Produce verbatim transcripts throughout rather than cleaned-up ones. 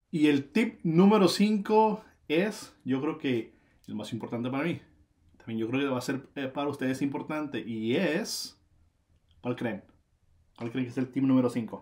Y el tip número cinco es, yo creo que el más importante para mí. También yo creo que va a ser eh, para ustedes importante. Y es, ¿cuál creen? ¿Cuál creen que es el tip número cinco?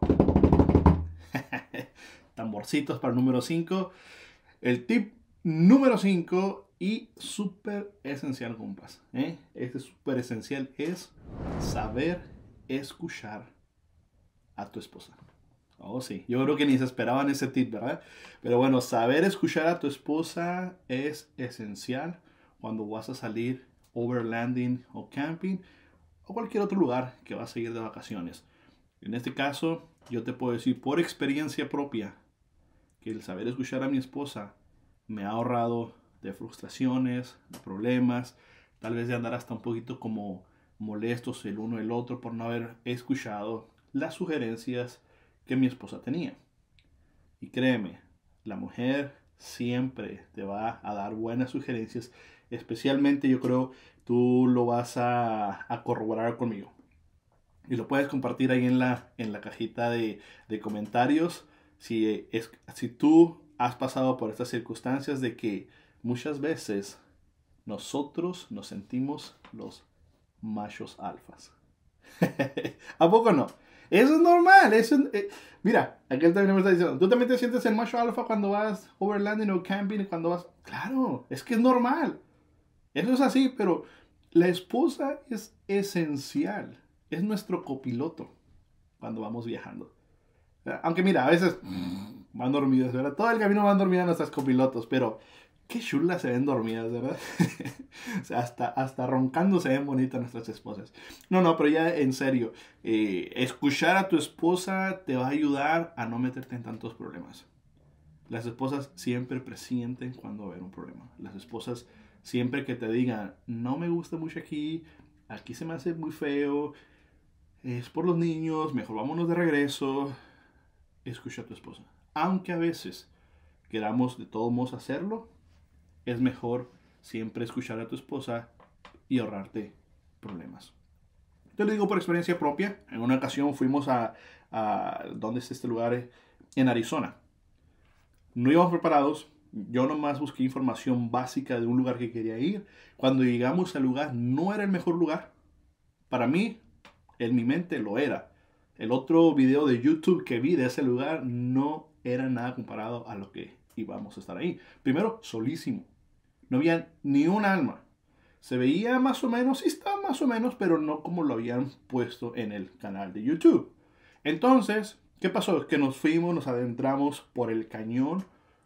Tamborcitos para el número cinco. El tip número cinco y súper esencial, compas. ¿eh? Este súper esencial es saber escuchar a tu esposa. Oh, sí. Yo creo que ni se esperaban ese tip, ¿verdad? Pero bueno, saber escuchar a tu esposa es esencial cuando vas a salir overlanding o camping o cualquier otro lugar que vas a ir de vacaciones. En este caso, yo te puedo decir por experiencia propia que el saber escuchar a mi esposa me ha ahorrado de frustraciones, de problemas, tal vez de andar hasta un poquito como molestos el uno el otro por no haber escuchado las sugerencias que mi esposa tenía. Y créeme, la mujer siempre te va a dar buenas sugerencias, especialmente yo creo tú lo vas a, a corroborar conmigo. Y lo puedes compartir ahí en la, en la cajita de, de comentarios si, es, si tú has pasado por estas circunstancias de que muchas veces nosotros nos sentimos los machos alfas. ¿A poco no? Eso es normal. Eso, eh, mira, aquel también me está diciendo, ¿tú también te sientes el macho alfa cuando vas overlanding o camping? Cuando vas... Claro, es que es normal. Eso es así, pero la esposa es esencial. Es nuestro copiloto cuando vamos viajando. Aunque mira, a veces van dormidas, ¿verdad? Todo el camino van dormidas nuestras copilotos, pero qué chulas se ven dormidas, ¿verdad? O sea, hasta, hasta roncando se ven bonitas nuestras esposas. No, no, pero ya en serio, eh, escuchar a tu esposa te va a ayudar a no meterte en tantos problemas. Las esposas siempre presienten cuando va a haber un problema. Las esposas siempre que te digan, no me gusta mucho aquí, aquí se me hace muy feo, es por los niños, mejor vámonos de regreso. Escucha a tu esposa. Aunque a veces queramos de todos modos hacerlo, es mejor siempre escuchar a tu esposa y ahorrarte problemas. Te lo digo por experiencia propia. En una ocasión fuimos a, a ¿dónde es este lugar? En Arizona. No íbamos preparados. Yo nomás busqué información básica de un lugar que quería ir. Cuando llegamos al lugar, no era el mejor lugar. Para mí, en mi mente lo era. El otro video de YouTube que vi de ese lugar no era nada comparado a lo que íbamos a estar ahí. Primero, solísimo. No había ni un alma. Se veía más o menos, sí estaba más o menos, pero no como lo habían puesto en el canal de YouTube. Entonces, ¿qué pasó? Que nos fuimos, nos adentramos por el cañón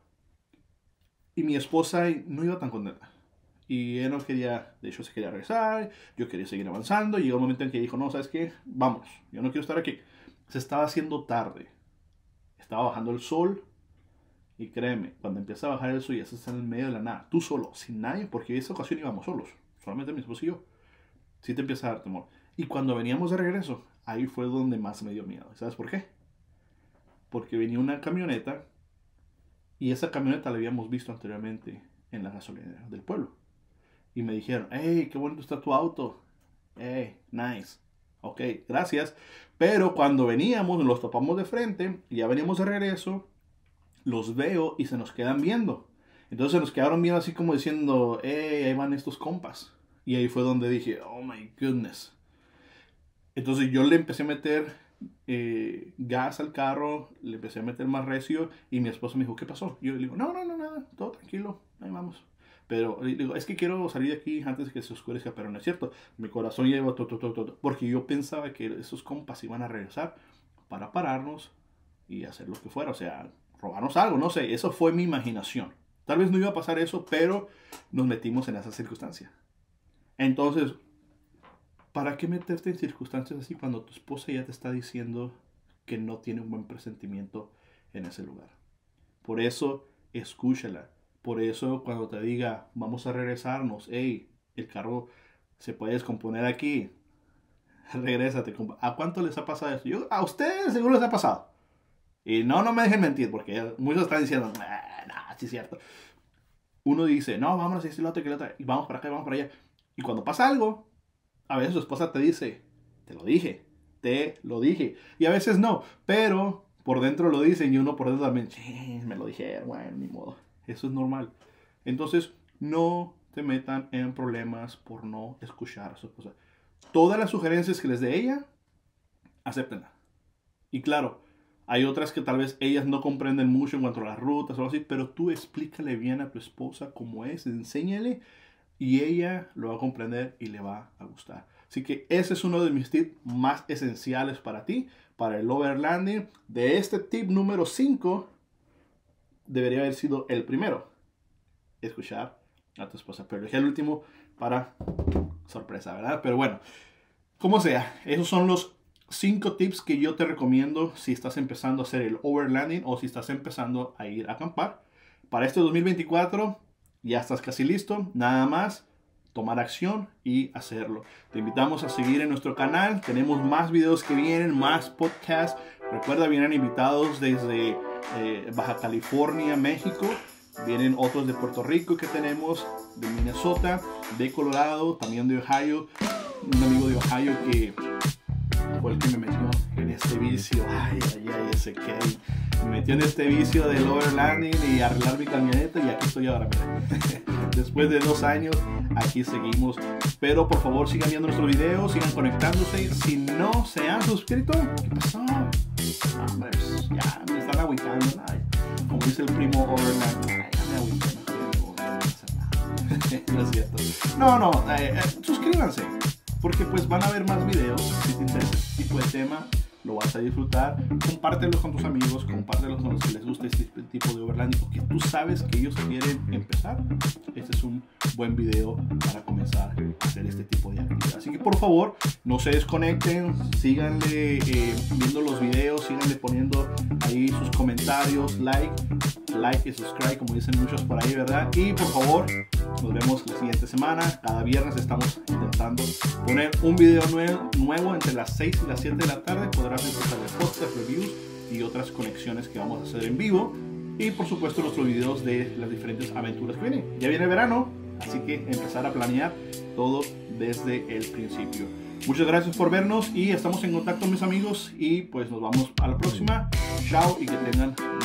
y mi esposa no iba tan contenta. Y él no quería, de hecho se quería regresar, yo quería seguir avanzando. Y llegó un momento en que dijo, no, ¿sabes qué? Vamos, yo no quiero estar aquí. Se estaba haciendo tarde. Estaba bajando el sol. Y créeme, cuando empieza a bajar el sol ya se está en el medio de la nada. Tú solo, sin nadie, porque en esa ocasión íbamos solos. Solamente mi esposo y yo. Sí te empieza a dar temor. Y cuando veníamos de regreso, ahí fue donde más me dio miedo. ¿Sabes por qué? Porque venía una camioneta y esa camioneta la habíamos visto anteriormente en la gasolinera del pueblo. Y me dijeron, hey, qué bonito está tu auto. Hey, nice. Ok, gracias. Pero cuando veníamos, nos los topamos de frente, y ya veníamos de regreso, los veo y se nos quedan viendo. Entonces se nos quedaron viendo así como diciendo, hey, ahí van estos compas. Y ahí fue donde dije, oh my goodness. Entonces yo le empecé a meter eh, gas al carro, le empecé a meter más recio y mi esposo me dijo, ¿qué pasó? Y yo le digo, no, no, no, nada, todo tranquilo, ahí vamos. Pero le digo, es que quiero salir de aquí antes de que se oscurezca, pero no es cierto. Mi corazón ya iba todo, todo, todo, porque yo pensaba que esos compas iban a regresar para pararnos y hacer lo que fuera, o sea, robarnos algo, no sé, eso fue mi imaginación. Tal vez no iba a pasar eso, pero nos metimos en esa circunstancia. Entonces, ¿para qué meterte en circunstancias así cuando tu esposa ya te está diciendo que no tiene un buen presentimiento en ese lugar? Por eso, escúchala. Por eso, cuando te diga, vamos a regresarnos, hey, el carro se puede descomponer aquí, regrésate. ¿A cuánto les ha pasado eso? Yo, a ustedes seguro les ha pasado. Y no, no me dejen mentir, porque muchos están diciendo, nah, nah, sí es cierto. Uno dice, no, vamos a hacer lo otro, que lo otro, y vamos para acá, y vamos para allá. Y cuando pasa algo, a veces su esposa te dice, te lo dije, te lo dije. Y a veces no, pero por dentro lo dicen y uno por dentro también, me lo dijeron, bueno, ni modo. Eso es normal. Entonces, no te metan en problemas por no escuchar sus cosas. Todas las sugerencias que les dé ella, acéptenla. Y claro, hay otras que tal vez ellas no comprenden mucho en cuanto a las rutas o algo así, pero tú explícale bien a tu esposa cómo es, enséñale y ella lo va a comprender y le va a gustar. Así que ese es uno de mis tips más esenciales para ti, para el overlanding. De este tip número cinco, debería haber sido el primero. Escuchar a tu esposa. Pero dejé el último para sorpresa, ¿verdad? Pero bueno, como sea, esos son los cinco tips que yo te recomiendo si estás empezando a hacer el overlanding o si estás empezando a ir a acampar. Para este dos mil veinticuatro ya estás casi listo. Nada más tomar acción y hacerlo. Te invitamos a seguir en nuestro canal. Tenemos más videos que vienen, más podcasts. Recuerda, vienen invitados desde eh, Baja California, México. Vienen otros de Puerto Rico que tenemos, de Minnesota, de Colorado, también de Ohio. Un amigo de Ohio que fue el que me metió en este vicio. Ay, ay, ay, ese Kevin. Me metió en este vicio del overlanding y arreglar mi camioneta y aquí estoy ahora. Después de dos años, aquí seguimos. Pero por favor sigan viendo nuestros videos, sigan conectándose. Si no se han suscrito, ¿qué pasó? Hombre, ya me están agüitando. Ay, como dice el primo overland, ay, ya me agüité. No es cierto. No, no, eh, eh, suscríbanse. Porque pues van a ver más videos. Si te interesa este tipo de tema, lo vas a disfrutar. Compártelos con tus amigos, compártelos con los que les gusta este tipo de overlanding, porque tú sabes que ellos quieren empezar. Este es un buen video para comenzar a hacer este tipo de actividad. Así que por favor, no se desconecten, síganle eh, viendo los videos, síganle poniendo ahí sus comentarios, like, like y subscribe, como dicen muchos por ahí, ¿verdad? Y por favor, nos vemos la siguiente semana. Cada viernes estamos intentando poner un video nuevo, nuevo entre las seis y las siete de la tarde. Podrás disfrutar de podcast, reviews y otras conexiones que vamos a hacer en vivo. Y por supuesto nuestros videos de las diferentes aventuras que vienen. Ya viene verano, así que empezar a planear todo desde el principio. Muchas gracias por vernos y estamos en contacto, mis amigos. Y pues nos vamos a la próxima. Chao y que tengan